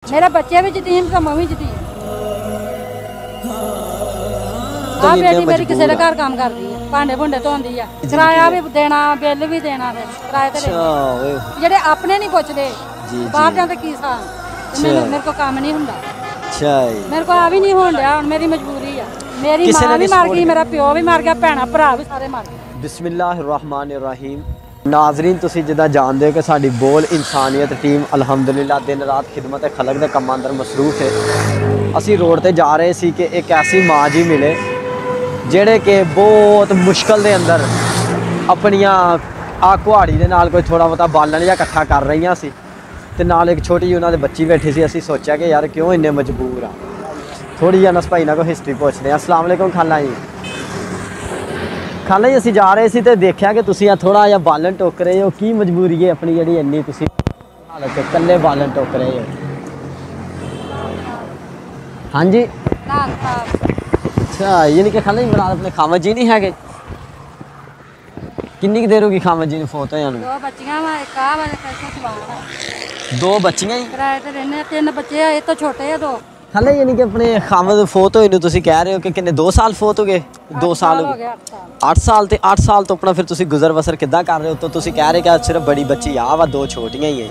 मेरे बच्चे भी यतीम तो मैं भी यतीम। आ बेटी मेरी किसी के घर काम करती है, भांडे भुंडे धोंदी है, किराया भी देना, बिल भी देना, फिर किराए ते जेडे अपने नहीं पुछदे बाहर जाते की साल मेरे को काम नहीं हुंदा। मेरे को आ भी नहीं होण दिया, मेरी मजबूरी है। मेरी मां भी मर गई, मेरा प्यो भी मर गया, भैणा भरा भी सारे मर गए। बिस्मिल्लाहिर्रहमानिर्रहीम। नाजरीन तुसी जिदा जानते हो कि साडी बोल इंसानियत टीम अलहमदुलिल्लाह दिन रात खिदमत खलक दे कम्मां अंदर मसरूफ है। असी रोड ते जा रहे सी कि एक ऐसी माँ जी मिले जेड़े कि बहुत मुश्किल दे अंदर अपनियां आ कुहाड़ी दे नाल कोई थोड़ा बहुता बालन या इकट्ठा कर रही सी ते नाल एक छोटी जी उन्होंने बच्ची बैठी सी। असी सोचा कि यार क्यों इन्ने मजबूर आ, थोड़ी जी अनस भाई ना कोई हिस्टरी पुछते हैं। अस्सलाम वालेकुम खाला जी। खाला जी असी जा रहे थे तो देखा कि तुसी थोड़ा जिहा बालन टोक रहे हो, की मजबूरी है अपनी जी इन्नी तुसी हालत कल्ले बालन टोक रहे हो? हाँ जी अच्छा, यानी कि खाला जी मराद अपने खामद जी नहीं है? किन्नी देर होगी खामद जी ने फोत होया? दो बच्चियां ही किराए ते रहने, 3 बच्चे हैं, तो छोटे हैं 2। खाला यानी कि अपने खामद फोत होए तुसी कह रहे हो कि किन्ने 2 साल फोत हो गए? 2 साल हो गए, 8 साल ते 8 साल तो अपना फिर तुसी गुजर बसर किद्दां कर रहे हो? तो तुसी कह रहे कि सिर्फ बड़ी बच्ची आ वा, 2 छोटियां ही है।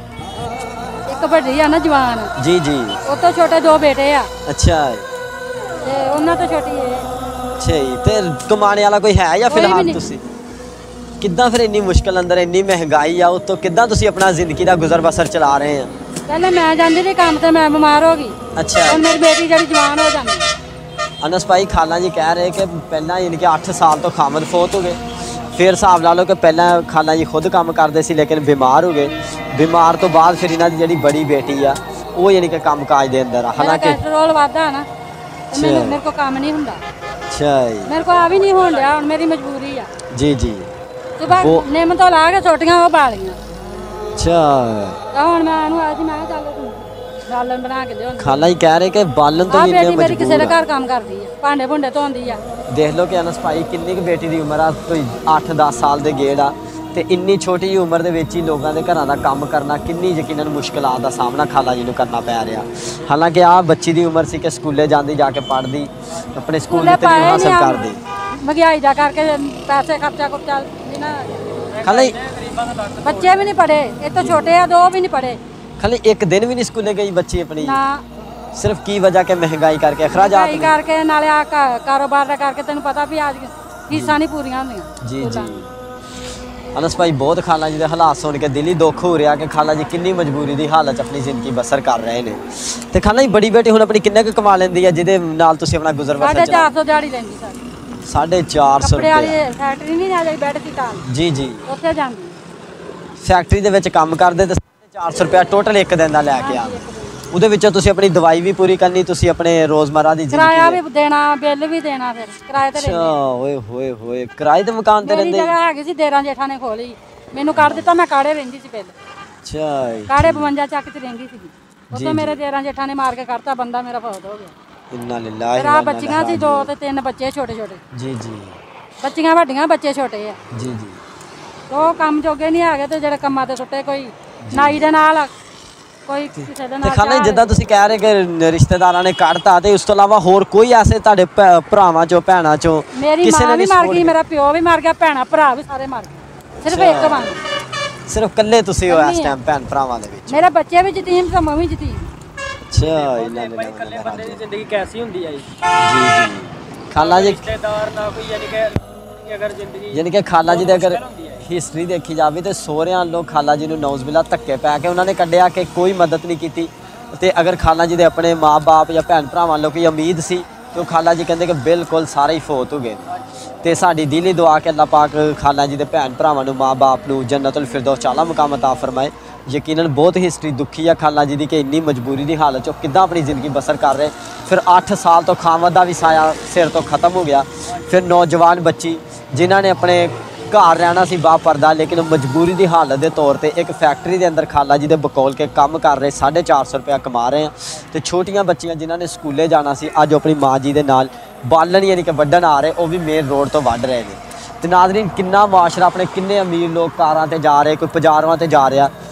एक बड़ी है ना जवान जी जी, वो तो छोटे 2 बेटे आ। अच्छा ते उन्हां तो छोटी है। अच्छा जी, ते कमाने वाला कोई है या फिलहाल तुसी किद्दां फिर इन्नी मुश्किल अंदर इन्नी महंगाई आ उत्तों किद्दां तुसी अपना जिंदगी दा गुजर बसर चला रहे हैं? पहले मैं जाती थी काम, तो मैं बीमार हो गई। अच्छा, और मेरी बेटी जड़ी जवान हो जाती। अनस भाई खाला जी कह रहे कि पहला यानी कि 8 साल तो खामद फोत हो गए, फिर हिसाब ला लो कि पहला खाला जी खुद काम करते सी लेकिन बीमार हो गए, बीमार तो बाद फिर इन्हां दी जड़ी बड़ी बेटी आ वो यानी कि काम काज दे अंदर आ। हालांकि कैस्ट्रोल वादा ना, मेरे को काम नहीं हुंदा। अच्छा जी, मेरे को आ भी नहीं होण दिया, मेरी मजबूरी है। जी जी, सुबह निम तो ला के छोटियां वो बालियां। अच्छा, ਹੁਣ ਮੈਂ ਇਹਨੂੰ ਆਜੀ ਮੈਂ ਚੱਲ ਤੂੰ ਬਾਲਣ ਬਣਾ ਕੇ ਦਿਓ। खाला जी कह रहे कि बालन तो भी इन्ने मेरी किसी के घर काम करदी है, भांडे भुंडे धोंदी है। देख लो कि अनस भाई किन्नी की बेटी की उम्र आ, कोई 8-10 साल के गेड़ आ ते इन्नी छोटी जी उम्र दे विच ही लोगों के घरां दा काम करना किन्नी यकीनन मुश्किलात दा सामना खाला जी नूं करना पै रहा। हालांकि आ बच्ची की उम्र सी कि स्कूले जांदी जाके पढ़दी अपने स्कूल दी तलीम हासिल करदी, महंगाई दा करके पैसे खर्चा कुर्चा ना। खाला जी बच्चे भी नहीं पढ़े, ये तो छोटे हैं, 2 भी नहीं पढ़े। खाली एक दिन भी नहीं स्कूले गई बच्ची अपनी? ना, सिर्फ की वजह के महंगाई करके अखराजात करके नाले आ कारोबार दा करके तेन पता भी आज फीसां नहीं पूरियां होंदियां। जी जी, अनस भाई बहुत खाला जी के हालात सुन के दिल ही दुख हो रहा कि खाला जी किन्नी मजबूरी की हालत अपनी जिंदगी बसर कर रहे हैं। तो खाला जी बड़ी बेटी हुण अपनी किन्ने क कमा लेंदी है जिहदे नाल तुसीं अपना गुजर बसर चला? 450 दिहाड़ी लेंदी साडी। 450 कपड़े वाली फैक्ट्री नहीं ना बेड सी टाल। जी जी, उत्थे जांदी फैक्ट्री दे विच काम करदे ते 450 रुपया टोटल एक दिन दा लैके आ। ਉਹਦੇ ਵਿੱਚੋਂ ਤੁਸੀਂ ਆਪਣੀ ਦਵਾਈ ਵੀ ਪੂਰੀ ਕਰਨੀ, ਤੁਸੀਂ ਆਪਣੇ ਰੋਜ਼ਮਰਾ ਦੀ ਜ਼ਿੰਦਗੀ ਕਿਰਾਇਆ ਵੀ ਦੇਣਾ, ਬਿੱਲ ਵੀ ਦੇਣਾ, ਫਿਰ ਕਿਰਾਏ ਤੇ ਰਹਿੰਦੇ। ਓਏ ਹੋਏ ਹੋਏ, ਕਿਰਾਏ ਤੇ ਮਕਾਨ ਤੇ ਰਹਿੰਦੇ? ਜਗ੍ਹਾ ਹੈਗੀ ਸੀ, ਦੇਰਾਂ ਜੇਠਾਂ ਨੇ ਖੋਲੀ, ਮੈਨੂੰ ਕੱਢ ਦਿੱਤਾ, ਮੈਂ ਕਾੜੇ ਰਹਿੰਦੀ ਸੀ ਪਹਿਲੇ। ਅੱਛਾ, ਕਾੜੇ 52 ਚੱਕ ਚ ਰਹਿੰਦੀ ਸੀ, ਉੱਥੇ ਮੇਰੇ ਦੇਰਾਂ ਜੇਠਾਂ ਨੇ ਮਾਰ ਕੇ ਕੱਢਤਾ, ਬੰਦਾ ਮੇਰਾ ਫੌਤ ਹੋ ਗਿਆ। ਇੰਨਾ ਲਿਲਾਹ। ਮੇਰਾ ਬੱਚੀਆਂ ਸੀ 2 ਤੇ 3 ਬੱਚੇ ਛੋਟੇ ਛੋਟੇ। ਜੀ ਜੀ, ਬੱਚੀਆਂ ਵੱਡੀਆਂ, ਬੱਚੇ ਛੋਟੇ ਆ। ਜੀ ਜੀ, ਉਹ ਕੰਮ ਜੋਗੇ ਨਹੀਂ ਹੈਗੇ ਤੇ ਜਿਹੜੇ ਕੰਮਾਂ ਤੇ ਸੁੱਟੇ, ਕੋਈ ਨਾਈ ਦੇ ਨਾਲ, ਕੋਈ ਕਿਸੇ ਦੇ ਨਾਲ। ਖਾਲਾ ਜਿੱਦਾਂ ਤੁਸੀਂ ਕਹਿ ਰਹੇ ਕਿ ਰਿਸ਼ਤੇਦਾਰਾਂ ਨੇ ਕੱਢਤਾ ਤੇ ਉਸ ਤੋਂ ਇਲਾਵਾ ਹੋਰ ਕੋਈ ਐਸੇ ਤੁਹਾਡੇ ਭਰਾਵਾਂ ਚੋਂ ਭੈਣਾਂ ਚੋਂ ਕਿਸੇ ਨੇ ਵੀ ਮਰ ਗਈ, ਮੇਰਾ ਪਿਓ ਵੀ ਮਰ ਗਿਆ, ਭੈਣਾਂ ਭਰਾ ਵੀ ਸਾਰੇ ਮਰ ਗਏ, ਸਿਰਫ ਇੱਕ ਬਣ ਗਈ। ਸਿਰਫ ਇਕੱਲੇ ਤੁਸੀਂ ਹੋ ਇਸ ਟਾਈਮ ਭੈਣ ਭਰਾਵਾਂ ਦੇ ਵਿੱਚ? ਮੇਰੇ ਬੱਚੇ ਵੀ ਯਤੀਮ ਤੇ ਮੈਂ ਵੀ ਯਤੀਮ। ਅੱਛਾ, ਇਹਨਾਂ ਨੇ ਇਕੱਲੇ ਬੰਦੇ ਦੀ ਜ਼ਿੰਦਗੀ ਕੈਸੀ ਹੁੰਦੀ ਹੈ ਜੀ? ਜੀ ਜੀ, ਖਾਲਾ ਜੀ ਰਿਸ਼ਤੇਦਾਰ ਨਾ ਕੋਈ ਯਾਨੀ ਕਿ ਅਗਰ ਜ਼ਿੰਦਗੀ ਯਾਨੀ ਕਿ ਖਾਲਾ ਜੀ ਦੇ ਅਗਰ ਹਿਸਟਰੀ ਦੇਖੀ ਜਾਵੇ ਤੇ ਸਹੁਰਿਆਂ ਵੱਲੋਂ ਖਾਲਾ ਜੀ ਨੂੰ ਨੌਜ਼बिल्ला ਧੱਕੇ ਪੈ ਕੇ ਉਹਨਾਂ ਨੇ ਕੱਢਿਆ ਕਿ ਕੋਈ ਮਦਦ ਨਹੀਂ ਕੀਤੀ, ਤੇ ਅਗਰ ਖਾਲਾ ਜੀ ਦੇ ਆਪਣੇ ਮਾਂ-ਬਾਪ ਜਾਂ ਭੈਣ ਭਰਾਵਾਂ ਵੱਲੋਂ ਕੋਈ ਉਮੀਦ ਸੀ ਤੇ ਉਹ ਖਾਲਾ ਜੀ ਕਹਿੰਦੇ ਕਿ ਬਿਲਕੁਲ ਸਾਰੇ ਹੀ ਫੌਤ ਹੋ ਗਏ। ਤੇ ਸਾਡੀ ਦਿਲੀ ਦੁਆ ਕਿ ਅੱਲਾਹ ਪਾਕ ਖਾਲਾ ਜੀ ਦੇ ਭੈਣ ਭਰਾਵਾਂ ਨੂੰ ਮਾਂ-ਬਾਪ ਨੂੰ ਜੰਨਤੁਲ ਫਿਰਦੌਸ ਆਲਾ ਮੁਕਾਮ ਅਤਾ ਫਰਮਾਏ। ਯਕੀਨਨ ਬਹੁਤ ਹਿਸਟਰੀ ਦੁਖੀ ਆ ਖਾਲਾ ਜੀ ਦੀ ਕਿ ਇੰਨੀ ਮਜਬੂਰੀ ਦੀ ਹਾਲਤ 'ਚ ਉਹ ਕਿੱਦਾਂ ਆਪਣੀ ਜ਼ਿੰਦਗੀ ਬਸਰ ਕਰ ਰਹੇ। ਫਿਰ 8 ਸਾਲ ਤੋਂ ਖਾਮਦ ਦਾ ਵੀ ਸਾਇਆ ਸਿਰ ਤੋਂ ਖਤਮ ਹੋ ਗਿਆ। ਫਿਰ ਨੌਜਵਾਨ ਬੱਚੀ ਜਿਨ੍ਹਾਂ ਨੇ ਆਪਣੇ घर रहना सी बापरदा, लेकिन मजबूरी की हालत के तौर पर एक फैक्ट्री के अंदर खाला जी के बकौल के काम कर रहे, 450 रुपया कमा रहे हैं। तो छोटियां बच्चियां जिन्होंने स्कूले जाना सी अज अपनी माँ जी के नाल बालन यानी कि वड्ढन आ रहे, वो भी मेन रोड तो वढ़ रहे हैं। तो नाज़रीन किन्ना मुआशरा अपने किन्ने अमीर लोग कारां ते जा रहे, कोई पजारां ते जा रहा,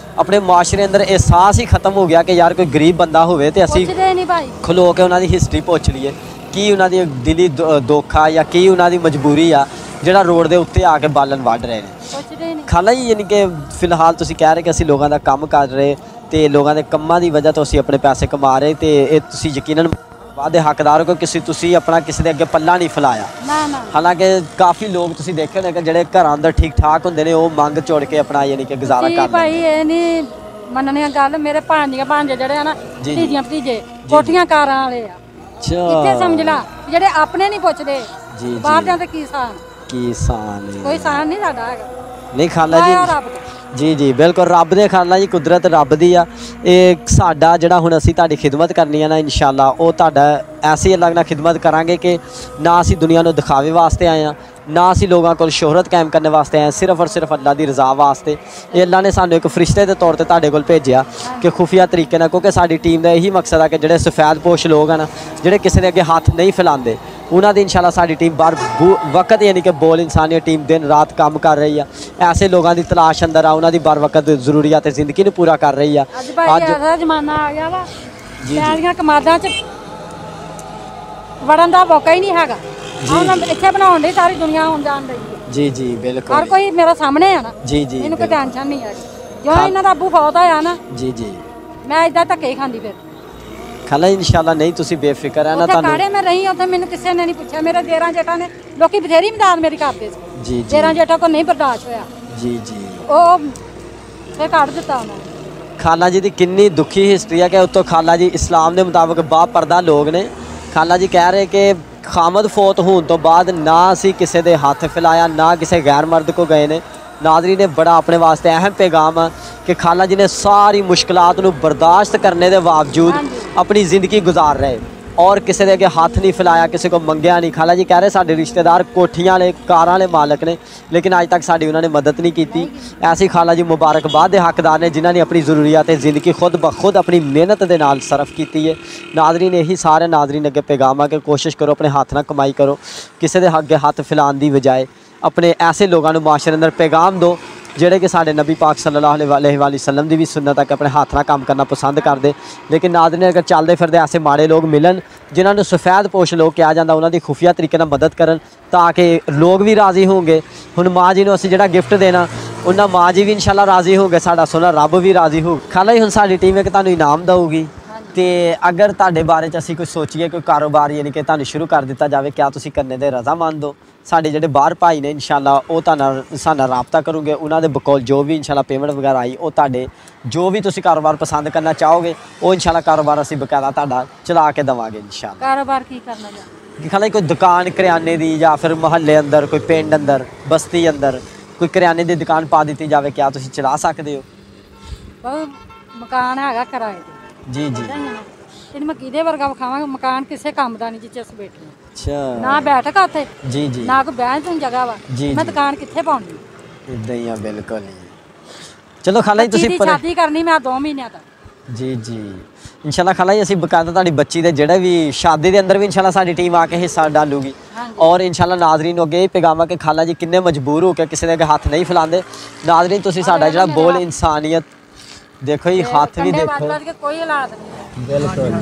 ਆਪਣੇ ਮੁਆਸ਼ਰੇ ਅੰਦਰ एहसास ही खत्म हो गया कि यार कोई गरीब बंदा होवे ते ਅਸੀਂ ਪੁੱਛਦੇ ਨਹੀਂ ਭਾਈ ਖਲੋ ਕੇ ਉਹਨਾਂ ਦੀ ਹਿਸਟਰੀ ਪੁੱਛ ਲਈਏ ਕੀ ਉਹਨਾਂ ਦੀ ਦਿਲੀ ਦੁੱਖ ਆ ਜਾਂ ਕੀ ਉਹਨਾਂ ਦੀ ਮਜਬੂਰੀ ਆ ਜਿਹੜਾ ਰੋਡ ਦੇ ਉੱਤੇ ਆ ਕੇ ਬਾਲਣ ਵੱਢ ਰਹੇ ਨੇ। ਪੁੱਛਦੇ ਨਹੀਂ ਖਾਲਾ ਜੀ ਯਾਨੀ ਕਿ ਫਿਲਹਾਲ ਤੁਸੀਂ ਕਹਿ ਰਹੇ ਕਿ ਅਸੀਂ ਲੋਕਾਂ ਦਾ ਕੰਮ ਕਰ ਰਹੇ ਤੇ ਲੋਕਾਂ ਦੇ ਕੰਮਾਂ ਦੀ ਵਜ੍ਹਾ ਤੋਂ ਅਸੀਂ ਆਪਣੇ ਪੈਸੇ ਕਮਾ ਰਹੇ ਤੇ ਇਹ ਤੁਸੀਂ ਯਕੀਨਨ ਵਾਅਦੇ ਹੱਕਦਾਰ ਹੋ ਕਿ ਤੁਸੀਂ ਆਪਣਾ ਕਿਸੇ ਦੇ ਅੱਗੇ ਪੱਲਾ ਨਹੀਂ ਫੈਲਾਇਆ। ਨਾ ਨਾ ਹਾਲਾਂਕਿ ਕਾਫੀ ਲੋਕ ਤੁਸੀਂ ਦੇਖੇ ਹੋਣੇ ਕਿ ਜਿਹੜੇ ਘਰਾਂ ਅੰਦਰ ਠੀਕ ਠਾਕ ਹੁੰਦੇ ਨੇ ਉਹ ਮੰਗ ਚੋੜ ਕੇ ਆਪਣਾ ਯਾਨੀ ਕਿ ਗੁਜ਼ਾਰਾ ਜੀ ਕਰ ਭਾਈ ਲੈਂਦੇ ਇਹ ਨਹੀਂ ਮੰਨਣੀ ਗੱਲ ਮੇਰੇ ਭਾਂਜੇ ਜਿਹੜੇ ਆ ਨਾ ਜੀ। ਭਤੀਜੀਆਂ ਭਤੀਜੇ ਕੋਠੀਆਂ ਕਾਰਾਂ ਵਾਲੇ ਆ ਇੱਥੇ ਸਮਝ ਲਾ ਜਿਹੜੇ ਆਪਣੇ ਨਹੀਂ ਪੁੱਛਦੇ ਜੀ ਬਾਹਰ ਜਾਂਦੇ ਕੀ ਸਾਨ ਕੀ ਸਾਨ ਕੋਈ ਸਾਨ ਨਹੀਂ ਸਾਡਾ ਹੈਗਾ ਨਹੀਂ ਖਾਲਾ ਆਇਆ ਜੀ ਰੱਬ ਤੋਂ। ਜੀ ਜੀ ਬਿਲਕੁਲ ਰੱਬ ਦੇ ਖਾਲਾ ਜੀ ਕੁਦਰਤ ਰੱਬ ਦੀ ਆ ਇਹ ਸਾਡਾ ਜਿਹੜਾ ਹੁਣ ਅਸੀਂ ਤੁਹਾਡੀ ਖਿਦਮਤ ਕਰਨੀ ਆ ਨਾ ਇਨਸ਼ਾਅੱਲਾ ਉਹ ਤੁਹਾਡਾ ਐਸੀ ਅਲੱਗ ਨਾਲ ਖਿਦਮਤ ਕਰਾਂਗੇ ਕਿ ਨਾ ਅਸੀਂ ਦੁਨੀਆ ਨੂੰ ਦਿਖਾਵੇ ਵਾਸਤੇ ਆਏ ਆ ਨਾ ਅਸੀਂ ਲੋਕਾਂ ਕੋਲ ਸ਼ੋਹਰਤ ਕਾਇਮ ਕਰਨ ਵਾਸਤੇ ਆਏ ਸਿਰਫ ਔਰ ਸਿਰਫ ਅੱਲਾ ਦੀ ਰਜ਼ਾ ਵਾਸਤੇ। ਇਹ ਅੱਲਾ ਨੇ ਸਾਨੂੰ ਇੱਕ ਫਰਿਸ਼ਤੇ ਦੇ ਤੌਰ ਤੇ ਤੁਹਾਡੇ ਕੋਲ ਭੇਜਿਆ ਕਿ ਖੁਫੀਆ ਤਰੀਕੇ ਨਾਲ ਕਿਉਂਕਿ ਸਾਡੀ ਟੀਮ ਦਾ ਇਹੀ ਮਕਸਦ ਆ ਕਿ ਜਿਹੜੇ ਸਫੈਦ ਪੋਸ਼ ਲੋਕ ਆ ਨਾ ਜਿਹੜੇ ਕਿਸੇ ਦੇ ਅੱਗੇ ਹੱਥ ਨਹੀਂ ਫੈਲਾਉਂਦੇ ਉਹਨਾਂ ਦੀ ਇਨਸ਼ਾਅੱਲਾ ਸਾਡੀ ਟੀਮ ਬਾਰ ਵਕਤ ਯਾਨੀ ਕਿ ਬੋਲ ਇਨਸਾਨੀਅਤ ਟੀਮ ਦਿਨ ਰਾਤ ਕੰਮ ਕਰ ਰਹੀ ਆ ਐਸੇ ਲੋਕਾਂ ਦੀ ਤਲਾਸ਼ ਅੰਦਰ ਆ ਉਹਨਾਂ ਦੀ ਬਾਰ ਵਕਤ ਜ਼ਰੂਰੀਅਤ ਜ਼ਿੰਦਗੀ ਨੂੰ ਪੂਰਾ ਕਰ ਰਹੀ ਆ। ਅੱਜ ਭਾਈ ਐਸਾ ਜ਼ਮਾਨਾ ਆ ਗਿਆ ਵਾ ਪੈਲੀਆਂ ਕਮਾਦਾਂ ਚ ਵੜਨ ਦਾ ਮੌਕਾ ਹੀ ਨਹੀਂ ਹੈਗਾ। ਉਹਨਾਂ ਇੱਥੇ ਬਣਾਉਣ ਦੀ ਸਾਰੀ ਦੁਨੀਆ ਹੁਣ ਜਾਣ ਰਹੀ ਹੈ। ਜੀ ਜੀ ਬਿਲਕੁਲ ਹਰ ਕੋਈ ਮੇਰਾ ਸਾਹਮਣੇ ਆ ਨਾ ਜੀ ਜੀ ਇਹਨੂੰ ਕੋਈ ਟੈਨਸ਼ਨ ਨਹੀਂ ਹੈਗੀ ਜੋ ਇਹਨਾਂ ਦਾ ਅੱਬੂ ਫੌਤ ਹੋਇਆ ਨਾ ਜੀ ਜੀ ਮੈਂ ਇਦਾਂ ਧੱਕੇ ਹੀ ਖਾਂਦੀ ਫਿਰ ਖਾਲਾ ਇਨਸ਼ਾਅੱਲਾ ਨਹੀਂ ਤੁਸੀਂ ਬੇਫਿਕਰ ਹੈ ਨਾ ਉੱਥੇ ਤੁਹਾਨੂੰ ਕਾੜੇ ਮੈਂ ਰਹੀ ਉੱਥੇ ਮੈਨੂੰ ਕਿਸੇ ਨੇ ਨਹੀਂ ਪੁੱਛਿਆ ਮੇਰੇ ਦੇਰਾਂ ਜੇਠਾਂ ਨੇ ਲੋਕੀ ਬਥੇਰੀ ਮਦਦ ਮੇਰੀ ਕਰਦੇ ਸੀ ਜੀ ਜੀ ਦੇਰਾਂ ਜੇਠਾਂ ਕੋ ਨਹੀਂ ਬਰਦਾਸ਼ਤ ਹੋਇਆ ਜੀ ਜੀ ਉਹ ਫਿਰ ਕੱਢ ਦਿੱਤਾ ਉਹਨਾਂ ਨੇ। ਖਾਲਾ ਜੀ ਦੀ ਕਿੰਨੀ ਦੁਖੀ ਹਿਸਟਰੀ ਹੈ ਕਿ ਉਤੋਂ ਖਾਲਾ ਜੀ ਇਸਲਾਮ ਦੇ ਮੁਤਾਬਕ ਬਾਪਰਦਾ ਲੋਕ ਨੇ। ਖਾਲਾ ਜੀ ਕਹਿ ਰਹੇ ਕਿ ਖਾਮਦ ਫੌਤ ਹੋਣ ਤੋਂ ਬਾਅਦ ਨਾ ਅਸੀਂ ਕਿਸੇ ਦੇ ਹੱਥ ਫੈਲਾਇਆ ਨਾ ਕਿਸੇ ਗੈਰ ਮਰਦ ਕੋ ਗਏ ਨੇ। ਨਾਜ਼ਰੀ ਨੇ ਬੜਾ ਆਪਣੇ ਵਾਸਤੇ ਅਹਿਮ ਪੈगाम ਆ ਕਿ ਖਾਲਾ ਜੀ ਨੇ ਸਾਰੀ ਮੁਸ਼ਕਲਾਤ ਨੂੰ ਬਰਦਾਸ਼ਤ ਕਰਨੇ ਦੇ ਬਾਵਜੂਦ ਆਪਣੀ ਜ਼ਿੰਦਗੀ ਗੁਜ਼ਾਰ ਰਹੇ ਔਰ ਕਿਸੇ ਦੇ ਅੱਗੇ ਹੱਥ ਨਹੀਂ ਫੈਲਾਇਆ ਕਿਸੇ ਕੋ ਮੰਗਿਆ ਨਹੀਂ। ਖਾਲਾ ਜੀ ਕਹਿ ਰਹੇ ਸਾਡੇ ਰਿਸ਼ਤੇਦਾਰ ਕੋਠੀਆਂ ਵਾਲੇ ਕਾਰਾਂ ਵਾਲੇ ਮਾਲਕ ਨੇ ਲੇਕਿਨ ਅੱਜ ਤੱਕ ਸਾਡੀ ਉਹਨਾਂ ਨੇ ਮਦਦ ਨਹੀਂ ਕੀਤੀ। ਐਸੀ ਖਾਲਾ ਜੀ ਮੁਬਾਰਕਬਾਦ ਦੇ ਹੱਕਦਾਰ ਨੇ ਜਿਨ੍ਹਾਂ ਨੇ ਆਪਣੀ ਜ਼ਰੂਰੀਅਤ ਜ਼ਿੰਦਗੀ ਖੁਦ ਬਖੁਦ ਆਪਣੀ ਮਿਹਨਤ ਦੇ ਨਾਲ ਸਰਫ ਕੀਤੀ ਹੈ। ਨਾਜ਼ਰੀਨ ਇਹੀ ਸਾਰੇ ਨਾਜ਼ਰੀਨ ਅੱਗੇ ਪੈगाम ਆ ਕਿ ਕੋਸ਼ਿਸ਼ ਕਰੋ ਆਪਣੇ ਹੱਥ ਨਾਲ ਕਮਾਈ ਕਰੋ ਕਿਸੇ ਦੇ ਅੱਗੇ ਹੱਥ ਫੈਲਾਉਣ ਦੀ ਬਜਾਏ ਆਪਣੇ ਐਸੇ ਲੋਕਾਂ ਨੂੰ ਮਾਸ਼ਰੇ ਅੰਦਰ ਪੈगाम ਦਿਓ ਜਿਹੜੇ ਕਿ ਸਾਡੇ ਨਬੀ ਪਾਕ सल्लल्लाहु अलैहि वसल्लम ਦੀ ਵੀ ਸੁਨਨਤ ਹੈ ਕਿ ਆਪਣੇ ਹੱਥ ਨਾਲ ਕੰਮ ਕਰਨਾ ਪਸੰਦ ਕਰਦੇ। ਲੇਕਿਨ ਨਾਜ਼ਰੀਨ ਅਗਰ ਚੱਲਦੇ ਫਿਰਦੇ ਐਸੇ ਮਾੜੇ ਲੋਕ ਮਿਲਣ ਜਿਨ੍ਹਾਂ ਨੂੰ ਸਫੈਦ ਪੋਸ਼ ਲੋਕ ਕਿਹਾ ਜਾਂਦਾ ਉਹਨਾਂ ਦੀ ਖੁਫੀਆ ਤਰੀਕੇ ਨਾਲ ਮਦਦ ਕਰਨ ਤਾਂ ਕਿ ਲੋਕ ਵੀ ਰਾਜ਼ੀ ਹੋਣਗੇ। ਹੁਣ ਮਾਂ ਜੀ ਨੂੰ ਅਸੀਂ ਜਿਹੜਾ ਗਿਫਟ ਦੇਣਾ ਉਹਨਾਂ ਮਾਂ ਜੀ ਵੀ ਇਨਸ਼ਾਅੱਲਾ ਰਾਜ਼ੀ ਹੋਣਗੇ ਸਾਡਾ ਸੋਹਣਾ ਰੱਬ ਵੀ ਰਾਜ਼ੀ ਹੋ। ਖਾਲਾ ਜੀ ਹੁਣ ਸਾਡੀ ਟੀਮ ਇੱਕ ਤੁਹਾਨੂੰ ਇਨਾਮ ਦਊਗੀ ਤੇ ਅਗਰ ਤੁਹਾਡੇ ਬਾਰੇ ਚ ਅਸੀਂ ਕੁਝ ਸੋਚੀਏ ਕੋਈ ਕਾਰੋਬਾਰ ਯਾਨੀ ਕਿ ਤੁਹਾਨੂੰ ਸ਼ੁਰੂ ਕਰ ਦਿੱਤਾ ਜਾਵੇ ਕਿਆ ਤੁਸੀਂ ਕਰਨੇ ਦੇ ਰਜ਼ਾਮੰਦ ਹੋ? ਸਾਡੇ ਜਿਹੜੇ ਬਾਹਰ ਭਾਈ ਨੇ ਇਨਸ਼ਾਅੱਲਾ ਉਹ ਤੁਹਾਨੂੰ ਸਾਡਾ ਰਾਬਤਾ ਕਰੋਗੇ ਉਹਨਾਂ ਦੇ ਬਕੌਲ ਜੋ ਵੀ ਇਨਸ਼ਾਅੱਲਾ ਪੇਮੈਂਟ ਵਗੈਰਾ ਆਈ ਉਹ ਤੁਹਾਡੇ ਜੋ ਵੀ ਤੁਸੀਂ ਕਾਰੋਬਾਰ ਪਸੰਦ ਕਰਨਾ ਚਾਹੋਗੇ ਉਹ ਇਨਸ਼ਾਅੱਲਾ ਕਾਰੋਬਾਰ ਅਸੀਂ ਬਕਾਇਦਾ ਤੁਹਾਡਾ ਚਲਾ ਕੇ ਦੇਵਾਂਗੇ ਇਨਸ਼ਾਅੱਲਾ। ਕਾਰੋਬਾਰ ਕੀ ਕਰਨਾ ਜਾ ਖਾਲਾ ਕੋਈ ਦੁਕਾਨ ਕਰਿਆਨੇ ਦੀ ਜਾਂ ਫਿਰ ਮੁਹੱਲੇ ਅੰਦਰ ਕੋਈ ਪਿੰਡ ਅੰਦਰ ਬਸਤੀ ਅੰਦਰ ਕੋਈ ਕਰਿਆਨੇ ਦੀ ਦੁਕਾਨ ਪਾ ਦਿੱਤੀ ਜਾਵੇ ਕਿਆ ਤੁਸੀਂ ਚਲਾ ਸਕਦੇ ਹੋ? ਬਹੁਤ ਮਕਾਨ ਹੈਗਾ ਕਿਰਾਏ ਤੇ ਜੀ ਜੀ ਇਹਨੂੰ ਮੈਂ ਕਿਹਦੇ ਵਰਗਾ ਵਿਖਾਵਾਂਗਾ ਮਕਾਨ ਕਿਸੇ ਕੰਮ ਦਾ ਨਹੀਂ ਜਿੱਥੇ ਅਸੀਂ ਬੈਠੇ ਹਾਂ। ਅੱਛਾ ਨਾ ਬੈਠਕ ਆ ਉੱਥੇ ਜੀ ਜੀ ਨਾ ਕੋਈ ਬਹਿਣ ਦੀ ਜਗ੍ਹਾ ਵਾ ਜੀ, ਮੈਂ ਜੀ। ਦੁਕਾਨ ਕਿੱਥੇ ਪਾਉਣੀ ਇਦਾਂ ਹੀ ਆ ਬਿਲਕੁਲ ਹੀ। ਚਲੋ ਖਾਲਾ ਜੀ ਤੁਸੀਂ ਦੀ ਸ਼ਾਦੀ ਕਰਨੀ ਮੈਂ 2 ਮਹੀਨਿਆਂ ਤੱਕ ਜੀ ਜੀ ਇਨਸ਼ਾਅੱਲਾ ਖਾਲਾ ਜੀ ਅਸੀਂ ਬਕਾਇਦਾ ਤੁਹਾਡੀ ਬੱਚੀ ਦੇ ਜਿਹੜੇ ਵੀ ਸ਼ਾਦੀ ਦੇ ਅੰਦਰ ਵੀ ਇਨਸ਼ਾਅੱਲਾ ਸਾਡੀ ਟੀਮ ਆ ਕੇ ਹਿੱਸਾ ਡਾਲੂਗੀ ਔਰ ਇਨਸ਼ਾਅੱਲਾ ਨਾਜ਼ਰੀਨ ਨੂੰ ਅੱਗੇ ਇਹ ਪੈगाम ਕਿ ਖਾਲਾ ਜੀ ਕਿੰਨੇ ਮਜਬੂਰ ਹੋ ਕੇ ਕਿਸੇ ਦੇ ਅੱਗੇ ਹੱਥ ਨਹੀਂ ਫੈਲਾਉਂਦੇ। ਨਾਜ਼ਰੀਨ ਤੁਸੀਂ ਸਾਡਾ ਜਿਹੜਾ ਬੋਲ ਇਨਸਾਨੀਅਤ ਦੇਖੋ ਜੀ ਹੱਥ ਵੀ ਦੇਖੋ ਵੱਜ ਕੇ ਕੋਈ ਹਾਲਾਤ ਨਹੀਂ ਬਿਲਕੁਲ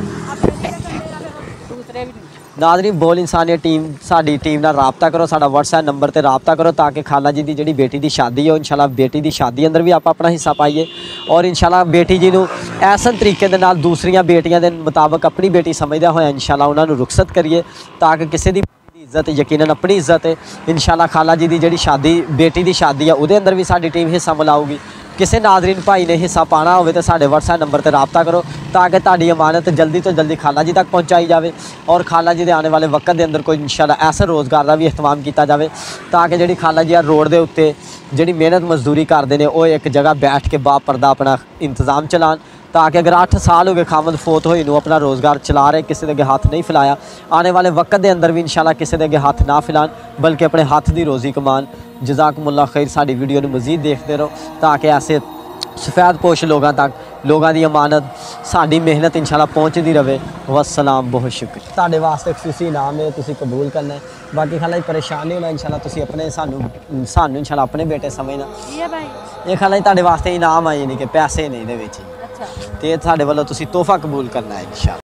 ਦੂਸਰੇ ਵੀ ਨਹੀਂ। ਨਾਜ਼ਰੀਨ ਬੋਲ ਇਨਸਾਨੀਅਤ ਟੀਮ ਸਾਡੀ ਟੀਮ ਨਾਲ ਰਾਬਤਾ ਕਰੋ ਸਾਡਾ WhatsApp ਨੰਬਰ ਤੇ ਰਾਬਤਾ ਕਰੋ ਤਾਂ ਕਿ ਖਾਲਾ ਜੀ ਦੀ ਜਿਹੜੀ ਬੇਟੀ ਦੀ ਸ਼ਾਦੀ ਹੈ ਉਹ ਇਨਸ਼ਾਅੱਲਾ ਬੇਟੀ ਦੀ ਸ਼ਾਦੀ ਅੰਦਰ ਵੀ ਆਪਾਂ ਆਪਣਾ ਹਿੱਸਾ ਪਾਈਏ ਔਰ ਇਨਸ਼ਾਅੱਲਾ ਬੇਟੀ ਜੀ ਨੂੰ ਐਸਨ ਤਰੀਕੇ ਦੇ ਨਾਲ ਦੂਸਰੀਆਂ ਬੇਟੀਆਂ ਦੇ ਮੁਤਾਬਕ ਆਪਣੀ ਬੇਟੀ ਸਮਝਦਾ ਹੋਇਆ ਇਨਸ਼ਾਅੱਲਾ ਉਹਨਾਂ ਨੂੰ ਰੁਖਸਤ ਕਰੀਏ ਤਾਂ ਕਿ ਕਿਸੇ ਦੀ ਇੱਜ਼ਤ ਯਕੀਨਨ ਆਪਣੀ ਇੱਜ਼ਤ ਹੈ। ਇਨਸ਼ਾਅੱਲਾ ਖਾਲਾ ਜੀ ਦੀ ਜਿਹੜੀ ਸ਼ਾਦੀ ਬੇਟੀ ਦੀ ਸ਼ਾਦੀ ਹੈ ਉਹਦੇ ਅੰਦਰ ਵੀ ਸਾਡੀ ਟੀਮ ਹਿੱਸਾ ਮਿਲਾਊਗੀ। ਕਿਸੇ ਨਾਜ਼ਰੀਨ ਭਾਈ ਨੇ ਹਿੱਸਾ ਪਾਣਾ ਹੋਵੇ ਤਾਂ ਸਾਡੇ WhatsApp ਨੰਬਰ ਤੇ ਰਾਬਤਾ ਕਰੋ ਤਾਂ ਕਿ ਤੁਹਾਡੀ ਅਮਾਨਤ ਜਲਦੀ ਤੋਂ ਜਲਦੀ ਖਾਲਾ ਜੀ ਤੱਕ ਪਹੁੰਚਾਈ ਜਾਵੇ ਔਰ ਖਾਲਾ ਜੀ ਦੇ ਆਉਣ ਵਾਲੇ ਵਕਤ ਦੇ ਅੰਦਰ ਕੋਈ ਇਨਸ਼ਾਅੱਲਾ ਐਸਾ ਰੋਜ਼ਗਾਰ ਦਾ ਵੀ ਇhtਮਾਮ ਕੀਤਾ ਜਾਵੇ ਤਾਂ ਕਿ ਜਿਹੜੀ ਖਾਲਾ ਜੀ ਆ ਰੋਡ ਦੇ ਉੱਤੇ ਜਿਹੜੀ ਮਿਹਨਤ ਮਜ਼ਦੂਰੀ ਕਰਦੇ ਨੇ ਉਹ ਇੱਕ ਜਗ੍ਹਾ ਬੈਠ ਕੇ ਬਾਪਰਦਾ ਆਪਣਾ ਇੰਤਜ਼ਾਮ ਚਲਾਉਣ ਤਾਂ ਕਿ ਅਗਰ 8 ਸਾਲ ਹੋ ਗਏ ਖਾਮਦ ਫੌਤ ਹੋਏ ਨੂੰ ਆਪਣਾ ਰੋਜ਼ਗਾਰ ਚਲਾ ਰਹੇ ਕਿਸੇ ਦੇ ਅੱਗੇ ਹੱਥ ਨਹੀਂ ਫੈਲਾਇਆ ਆने वाले वक्त ਦੇ ਅੰਦਰ ਵੀ ਇਨਸ਼ਾਅੱਲਾ ਕਿਸੇ ਦੇ ਅੱਗੇ ਹੱਥ ਨਾ ਫੈਲਾਣ ਬਲਕਿ ਆਪਣੇ ਹੱਥ ਦੀ ਰੋਜ਼ੀ ਕਮਾਣ। ਜਜ਼ਾਕੁमुल्लाह खैर। साड़ी वीडियो ਨੂੰ मज़ीद देखते रहो ताकि ऐसे सफ़ेद पोश लोगों तक ਲੋਕਾਂ ਦੀ ਅਮਾਨਤ ਸਾਡੀ ਮਿਹਨਤ ਇਨਸ਼ਾਅੱਲਾ ਪਹੁੰਚਦੀ ਰਵੇ। ਵਸਲਾਮ, ਬਹੁਤ ਸ਼ੁਕਰੀਆ। ਤੁਹਾਡੇ ਵਾਸਤੇ ਖੁਸ਼ੀ ਇਨਾਮ ਹੈ, ਤੁਸੀਂ ਕਬੂਲ ਕਰਨਾ ਹੈ। ਬਾਕੀ ਖਾਲਾ ਜੀ ਪਰੇਸ਼ਾਨ ਨਹੀਂ ਹੋਣਾ ਇਨਸ਼ਾਅੱਲਾ, ਤੁਸੀਂ ਆਪਣੇ ਸਾਨੂੰ ਇਨਸ਼ਾਅੱਲਾ ਆਪਣੇ ਬੇਟੇ ਸਮਝਣਾ। ਕੀ ਹੈ ਭਾਈ? ਇਹ ਖਾਲਾ ਜੀ ਤੁਹਾਡੇ ਵਾਸਤੇ ਇਨਾਮ ਆ, ਯਾਨੀ ਕਿ ਪੈਸੇ ਨੇ ਇਹਦੇ ਵਿੱਚ, ਅੱਛਾ ਤੇ ਸਾਡੇ ਵੱਲੋਂ ਤੁਸੀਂ ਤੋਹਫਾ ਕਬੂਲ ਕਰਨਾ ਹੈ ਇਨਸ਼ਾਅੱਲਾ।